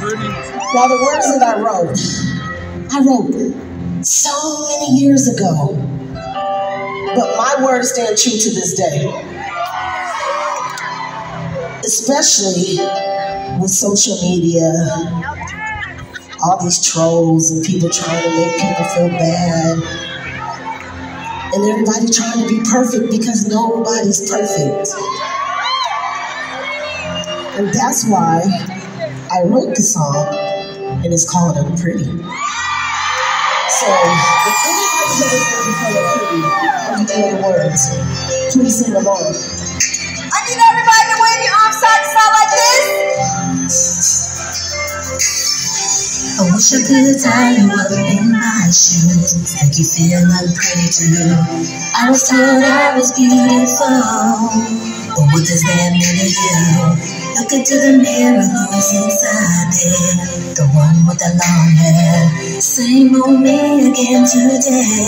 Now the words that I wrote so many years ago, but my words stand true to this day. Especially with social media, all these trolls and people trying to make people feel bad, and everybody trying to be perfect because nobody's perfect. And that's why I wrote the song, and it's called Unpretty. So, if anybody's ever heard before Unpretty, or you know the words, please sing along. I need everybody to wave your arms side to side like this. I wish I could tie you up in my shoes, make you feel unpretty too. I was told I was beautiful, but what does that mean to you? Look into the mirror, who's inside there? The one with the long hair. Same old me again today.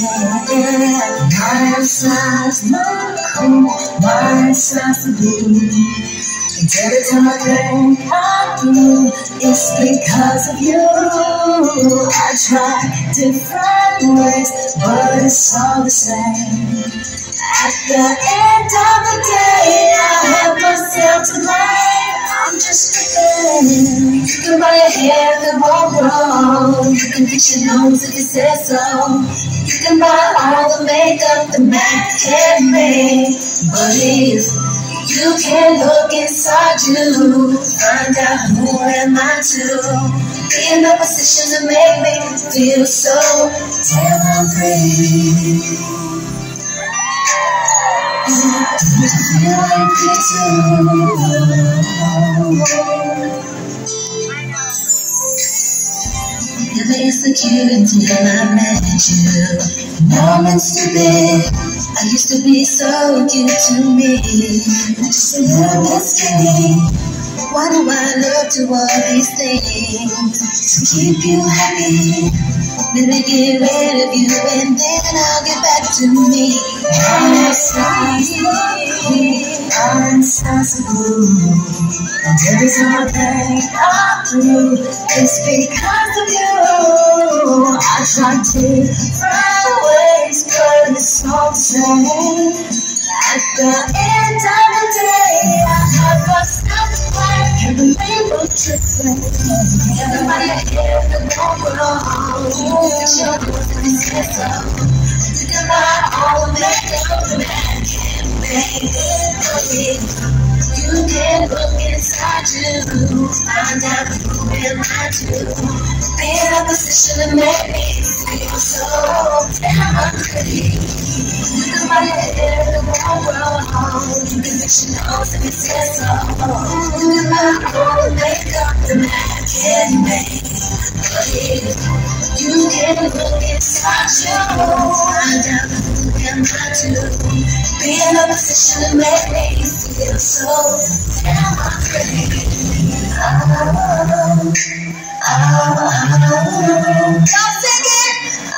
My size, my cool, my size of blue. And every time I think I do, it's because of you. I try different ways, but it's all the same. At the end of the day, I have myself to blame. I'm just a thing. You can buy a hair that won't grow. You can fix your nose if you say so. You can buy all the makeup the man can make. But if you can't look inside you, find out who am I to be in a position to make me feel so damn unpretty. Feel unpretty too. Never insecure until I met you. Now I'm stupid. I used to be so cute to me. Just a little bit skinny. Why do I look to all these things to keep you happy? Maybe get rid of you and then I'll get back to me. I'm sensible. And every time I think I'm through, it's because of you. I try different ways, but it's all the same. At the end of the day, I have myself to blame. Can't believe what you're saying. Everybody here that won't belong. You should do what you said so. You can buy all the makeup the man can make. You can look inside you, find out who am I to be in a position to make me feel so damn unpretty. You can buy your hair that won't grow. You can fix your nose if you say so. You can buy all the makeup the man can make. But if you can look inside you, find out who am I to be in a position to make me feel so damn unpretty. Y'all sing it.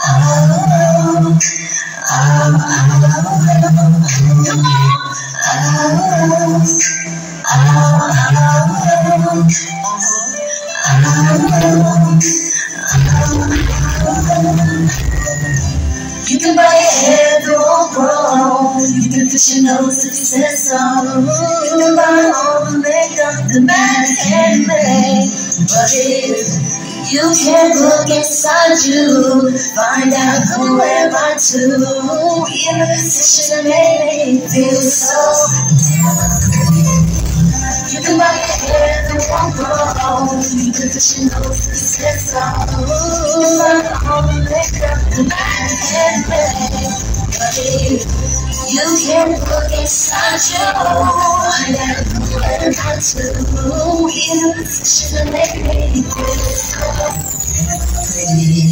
You can buy your hair that won't grow. You can fix your nose if you say so. You can buy all the makeup the man can make. But if you can't look inside you, find out who am I to be in a position to make me feel so damn unpretty. You can buy your hair that won't grow. You can fix your nose if you say so. You can buy all the makeup the man can make. But if you can't look inside you, find out who am I to be in a position to make me feel so pretty.